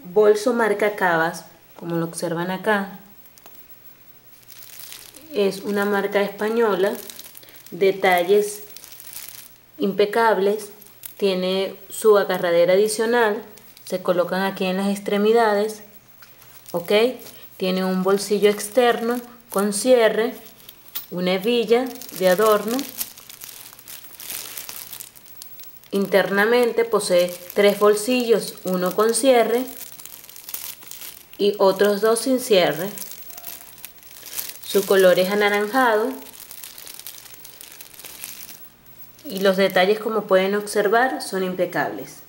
bolso marca Cabas, como lo observan acá. Es una marca española, detalles impecables, tiene su agarradera adicional, se colocan aquí en las extremidades, ok, tiene un bolsillo externo con cierre, una hebilla de adorno. Internamente posee 3 bolsillos, uno con cierre y otros 2 sin cierre. Su color es anaranjado y los detalles, como pueden observar, son impecables.